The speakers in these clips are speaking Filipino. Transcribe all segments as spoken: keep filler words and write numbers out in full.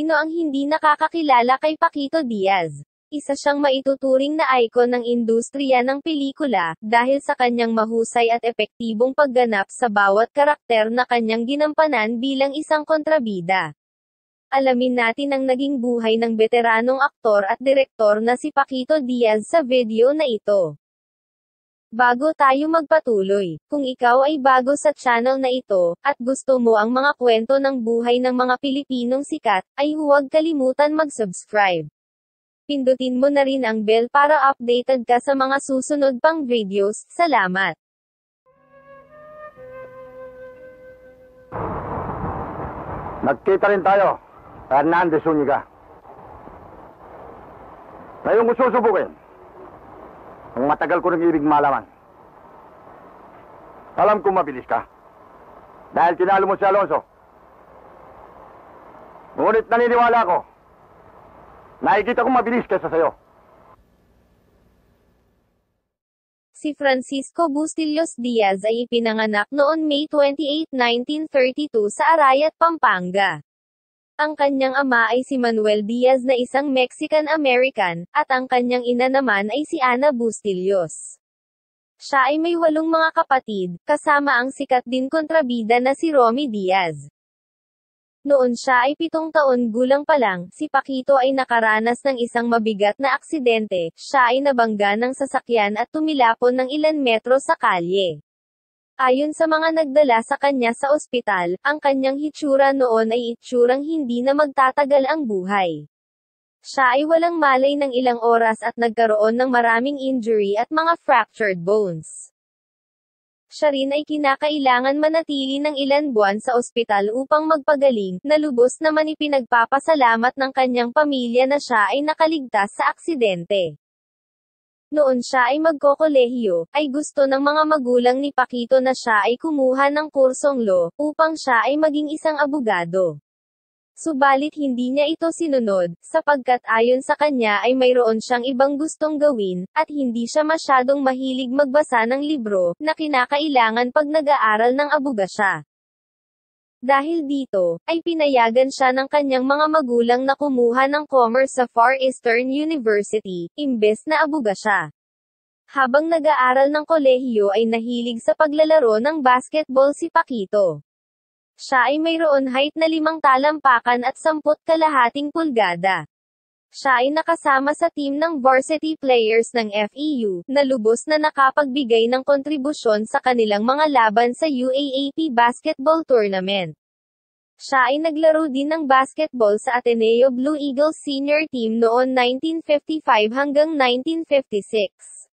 Sino ang hindi nakakakilala kay Paquito Diaz? Isa siyang maituturing na icon ng industriya ng pelikula, dahil sa kanyang mahusay at epektibong pagganap sa bawat karakter na kanyang ginampanan bilang isang kontrabida. Alamin natin ang naging buhay ng veteranong aktor at direktor na si Paquito Diaz sa video na ito. Bago tayo magpatuloy, kung ikaw ay bago sa channel na ito, at gusto mo ang mga kwento ng buhay ng mga Pilipinong sikat, ay huwag kalimutan mag-subscribe. Pindutin mo na rin ang bell para updated ka sa mga susunod pang videos. Salamat! Nagkita rin tayo, Hernandez Zuniga. Ngayon ko susubukin ang matagal ko nang ibig malaman. Alam kong mabilis ka, dahil tinalo mo si Alonso. Ngunit naniniwala ko, nakikita kong mabilis kaysa sayo. Si Francisco Bustillos Diaz ay ipinanganak noon May twenty-eighth, nineteen thirty-two sa Arayat, Pampanga. Ang kanyang ama ay si Manuel Diaz na isang Mexican-American, at ang kanyang ina naman ay si Ana Bustillos. Siya ay may walong mga kapatid, kasama ang sikat din kontrabida na si Romy Diaz. Noon siya ay pitong taon gulang pa lang, si Paquito ay nakaranas ng isang mabigat na aksidente. Siya ay nabangga ng sasakyan at tumilapon ng ilan metro sa kalye. Ayon sa mga nagdala sa kanya sa ospital, ang kanyang hitsura noon ay itsurang hindi na magtatagal ang buhay. Siya ay walang malay ng ilang oras at nagkaroon ng maraming injury at mga fractured bones. Siya rin ay kinakailangan manatili ng ilan buwan sa ospital upang magpagaling, na lubos naman ipinagpapasalamat ng kanyang pamilya na siya ay nakaligtas sa aksidente. Noon siya ay magkokolehiyo, ay gusto ng mga magulang ni Paquito na siya ay kumuha ng kursong law, upang siya ay maging isang abogado. Subalit hindi niya ito sinunod, sapagkat ayon sa kanya ay mayroon siyang ibang gustong gawin, at hindi siya masyadong mahilig magbasa ng libro, na kinakailangan pag nag-aaral ng abogasya. Dahil dito, ay pinayagan siya ng kanyang mga magulang na kumuha ng commerce sa Far Eastern University, imbes na abogasya. Habang nag-aaral ng kolehiyo ay nahilig sa paglalaro ng basketball si Paquito. Siya ay mayroon height na limang talampakan at samput kalahating pulgada. Siya ay nakasama sa team ng varsity players ng F E U, na lubos na nakapagbigay ng kontribusyon sa kanilang mga laban sa U A A P basketball tournament. Siya ay naglaro din ng basketball sa Ateneo Blue Eagles senior team noon nineteen fifty-five hanggang nineteen fifty-six.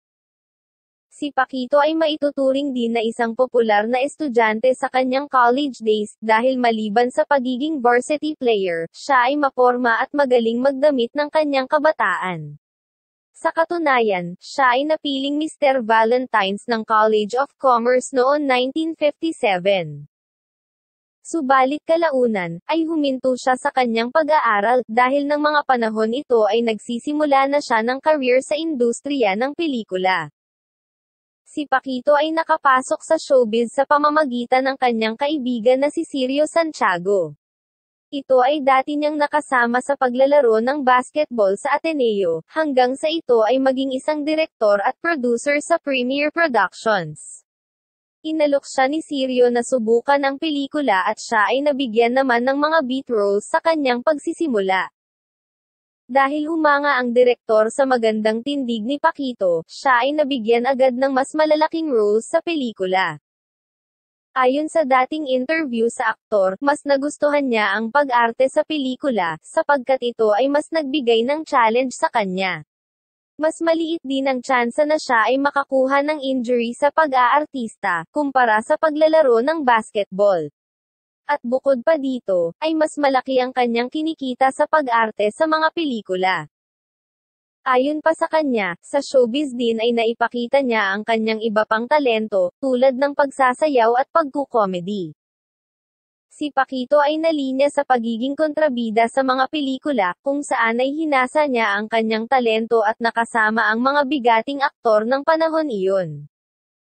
Si Paquito ay maituturing din na isang popular na estudyante sa kanyang college days, dahil maliban sa pagiging varsity player, siya ay maporma at magaling magdamit ng kanyang kabataan. Sa katunayan, siya ay napiling Mister Valentines ng College of Commerce noon nineteen fifty-seven. Subalit kalaunan, ay huminto siya sa kanyang pag-aaral, dahil ng mga panahon ito ay nagsisimula na siya ng career sa industriya ng pelikula. Si Paquito ay nakapasok sa showbiz sa pamamagitan ng kanyang kaibigan na si Sirio Santiago. Ito ay dati niyang nakasama sa paglalaro ng basketball sa Ateneo, hanggang sa ito ay maging isang direktor at producer sa Premier Productions. Inalok siya ni Sirio na subukan ang pelikula at siya ay nabigyan naman ng mga beat roles sa kanyang pagsisimula. Dahil humanga ang direktor sa magandang tindig ni Paquito, siya ay nabigyan agad ng mas malalaking roles sa pelikula. Ayon sa dating interview sa aktor, mas nagustuhan niya ang pag-arte sa pelikula, sapagkat ito ay mas nagbigay ng challenge sa kanya. Mas maliit din ang tsansa na siya ay makakuha ng injury sa pag-aartista, kumpara sa paglalaro ng basketball. At bukod pa dito, ay mas malaki ang kanyang kinikita sa pag-arte sa mga pelikula. Ayon pa sa kanya, sa showbiz din ay naipakita niya ang kanyang iba pang talento, tulad ng pagsasayaw at pagkukomedy. Si Paquito ay nalinya sa pagiging kontrabida sa mga pelikula, kung saan ay hinasa niya ang kanyang talento at nakasama ang mga bigating aktor ng panahon iyon.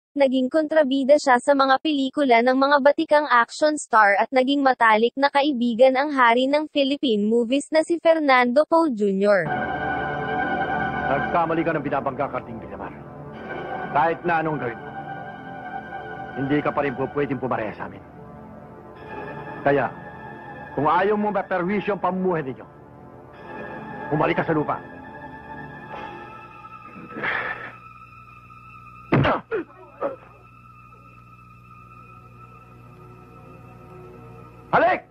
Naging kontrabida siya sa mga pelikula ng mga batikang action star at naging matalik na kaibigan ang hari ng Philippine movies na si Fernando Poe Junior Nagkamali ka ng binabangga Karding Villamar. Kahit na anong gawin mo, hindi ka pa rin po pwedeng pumareha sa amin. Kaya, kung ayaw mo maperwisyo ang pamumuhay ninyo, umalik ka sa lupa. Halik!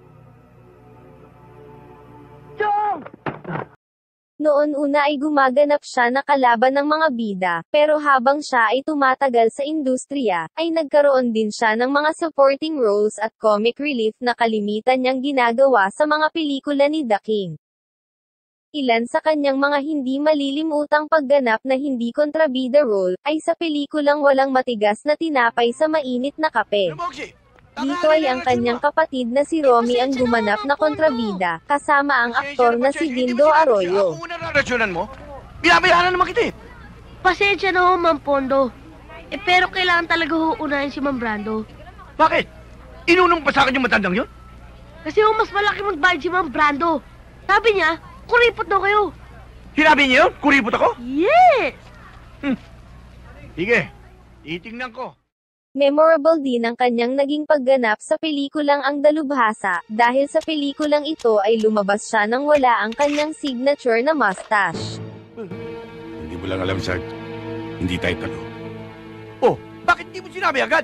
Chong! Noon una ay gumaganap siya na kalaban ng mga bida, pero habang siya ay tumatagal sa industriya, ay nagkaroon din siya ng mga supporting roles at comic relief na kalimitan niyang ginagawa sa mga pelikula ni The King. Ilan sa kanyang mga hindi malilimutang pagganap na hindi kontrabida role, ay sa pelikulang Walang Matigas na Tinapay sa Mainit na Kape. Dito ay ang kanyang kapatid na si Romy ang gumanap na kontrabida, kasama ang aktor na si Dindo Arroyo. Kung unang rarasyonan mo, binabayaran naman kita eh. Pasensya na ho, Ma'am Pondo. Eh, pero kailangan talaga ho unahin si Ma'am Brando. Bakit? Inunong pa sa akin yung matandang yun? Kasi ho, mas malaki magbayad si Ma'am Brando. Sabi niya, kuripot daw kayo. Sinabi niya yun? Kuripot ako? Yes! Hmm. Sige, titingnan ko. Memorable din ang kanyang naging pagganap sa pelikulang Ang Dalubhasa, dahil sa pelikulang ito ay lumabas siya nang wala ang kanyang signature na mustache. Hindi mo lang alam, Sarge. Hindi tayo talo. Oh, bakit di mo sinabi agad?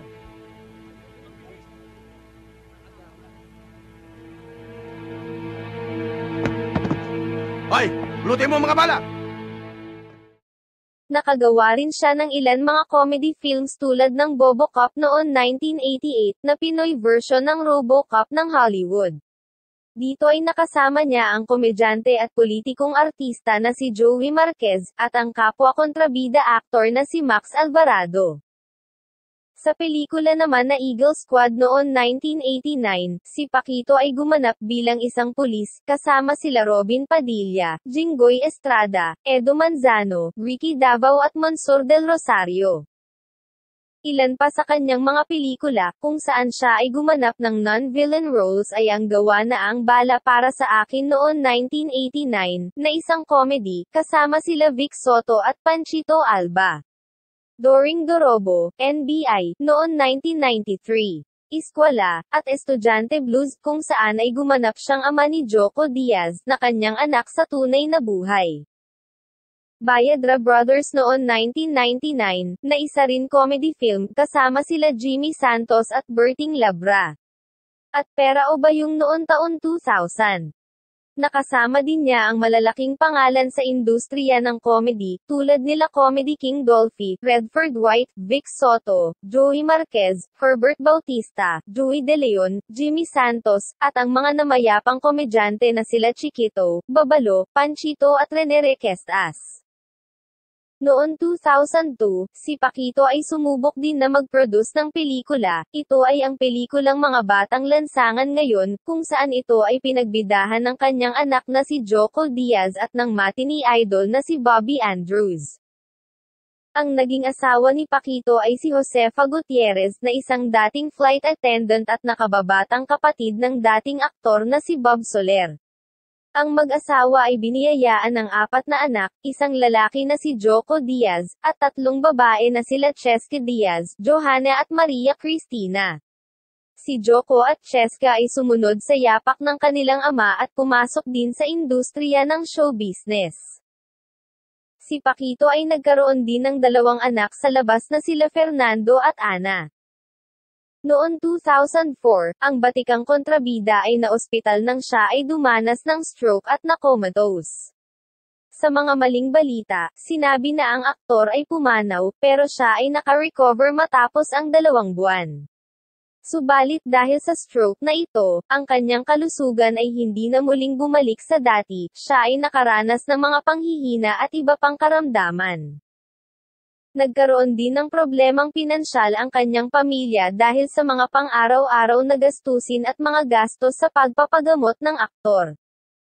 Hoy, lutin mo ang mga bala! Nakagawa rin siya ng ilan mga comedy films tulad ng Bobo Cop noon nineteen eighty-eight, na Pinoy version ng RoboCop ng Hollywood. Dito ay nakasama niya ang komedyante at politikong artista na si Joey Marquez, at ang kapwa-kontrabida actor na si Max Alvarado. Sa pelikula naman na Eagle Squad noon nineteen eighty-nine, si Paquito ay gumanap bilang isang pulis, kasama sila Robin Padilla, Jinggoy Estrada, Edo Manzano, Ricky Davao at Monsur del Rosario. Ilan pa sa kanyang mga pelikula, kung saan siya ay gumanap ng non-villain roles ay ang gawa na Ang Bala Para Sa Akin noon nineteen eighty-nine, na isang comedy, kasama sila Vic Soto at Panchito Alba. Doring Dorobo, N B I, noon nineteen ninety-three. Eskwela, at Estudyante Blues, kung saan ay gumanap siyang ama ni Joko Diaz, na kanyang anak sa tunay na buhay. Bayadra Brothers noon nineteen ninety-nine, na isa rin comedy film, kasama sila Jimmy Santos at Berting Labra. At Pera o Bayong noon taon two thousand. Nakasama din niya ang malalaking pangalan sa industriya ng comedy, tulad nila Comedy King Dolphy, Redford White, Vic Soto, Joey Marquez, Herbert Bautista, Joey De Leon, Jimmy Santos, at ang mga namayapang komedyante na sila Chiquito, Babalo, Panchito at Rene Requestas. Noon two thousand two, si Paquito ay sumubok din na mag-produce ng pelikula. Ito ay ang pelikulang Mga Batang Lansangan Ngayon, kung saan ito ay pinagbidahan ng kanyang anak na si Joko Diaz at ng matinee idol na si Bobby Andrews. Ang naging asawa ni Paquito ay si Josefa Gutierrez, na isang dating flight attendant at nakababatang kapatid ng dating aktor na si Bob Soler. Ang mag-asawa ay biniyayaan ng apat na anak, isang lalaki na si Joko Diaz, at tatlong babae na sila Cheska Diaz, Johanna at Maria Cristina. Si Joko at Cheska ay sumunod sa yapak ng kanilang ama at pumasok din sa industriya ng show business. Si Paquito ay nagkaroon din ng dalawang anak sa labas na sila Fernando at Ana. Noon two thousand four, ang batikang kontrabida ay naospital nang siya ay dumanas ng stroke at na-comatose. Sa mga maling balita, sinabi na ang aktor ay pumanaw, pero siya ay naka-recover matapos ang dalawang buwan. Subalit dahil sa stroke na ito, ang kanyang kalusugan ay hindi na muling bumalik sa dati, siya ay nakaranas ng mga panghihina at iba pang karamdaman. Nagkaroon din ng problemang pinansyal ang kanyang pamilya dahil sa mga pang-araw-araw na gastusin at mga gastos sa pagpapagamot ng aktor.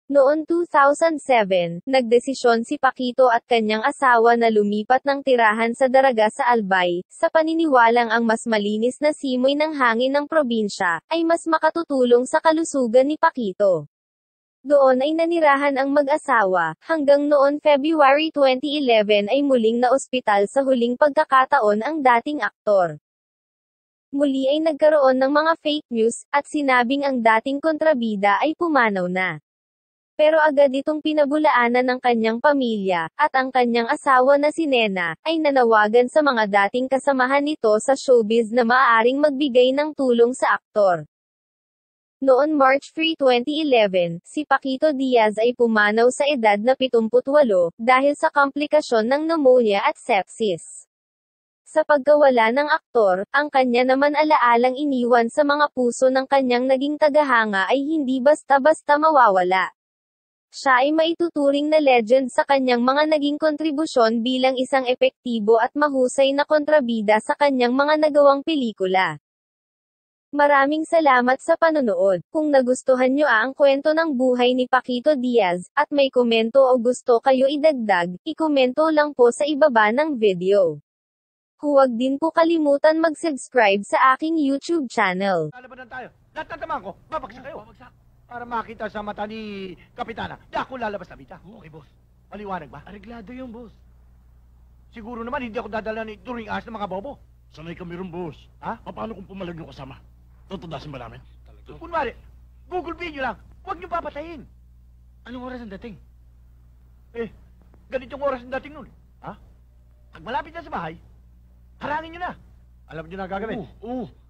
Noon two thousand seven, nagdesisyon si Paquito at kanyang asawa na lumipat ng tirahan sa Daraga sa Albay, sa paniniwalang ang mas malinis na simoy ng hangin ng probinsya, ay mas makatutulong sa kalusugan ni Paquito. Doon ay nanirahan ang mag-asawa, hanggang noon February twenty eleven ay muling naospital sa huling pagkakataon ang dating aktor. Muli ay nagkaroon ng mga fake news, at sinabing ang dating kontrabida ay pumanaw na. Pero agad itong pinabulaanan ng kanyang pamilya, at ang kanyang asawa na si Nena, ay nanawagan sa mga dating kasamahan nito sa showbiz na maaaring magbigay ng tulong sa aktor. Noon March three twenty eleven, si Paquito Diaz ay pumanaw sa edad na pitungputwalo, dahil sa komplikasyon ng pneumonia at sepsis. Sa pagkawala ng aktor, ang kanya naman alaalang iniwan sa mga puso ng kanyang naging tagahanga ay hindi basta-basta mawawala. Siya ay maituturing na legend sa kanyang mga naging kontribusyon bilang isang epektibo at mahusay na kontrabida sa kanyang mga nagawang pelikula. Maraming salamat sa panonood. Kung nagustuhan nyo ang kwento ng buhay ni Paquito Diaz, at may komento o gusto kayo idagdag, ikomento lang po sa ibaba ng video. Huwag din po kalimutan mag-subscribe sa aking YouTube channel. Lalabanan tayo. Lahat ng tama ko, babagsak kayo. Babagsak. Para makita sa mata ni Kapitana, di ako lalabas na bita. Okay, boss. Maliwanag ba? Areglado yung boss. Siguro naman hindi ako dadala ni Turing Ahas ng mga bobo. Sanay kami rin, boss. Ha? Paano kung pumalag yung kasama? Tutudasin ba namin? Kunwari, Google video lang. Huwag niyo papatayin. Anong oras ang dating? Eh, ganitong oras ang dating nun. Ha? Pag malapit na sa bahay, harangin niyo na. Alam niyo na ang gagawin. Oo, oo.